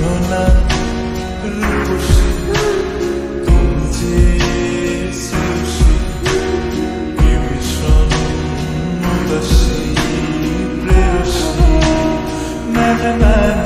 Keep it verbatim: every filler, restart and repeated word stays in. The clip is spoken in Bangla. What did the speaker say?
না রূপসী তুমি যে শ্রেয়সী এ ভীষণ উদাসী প্রেয়সী না না না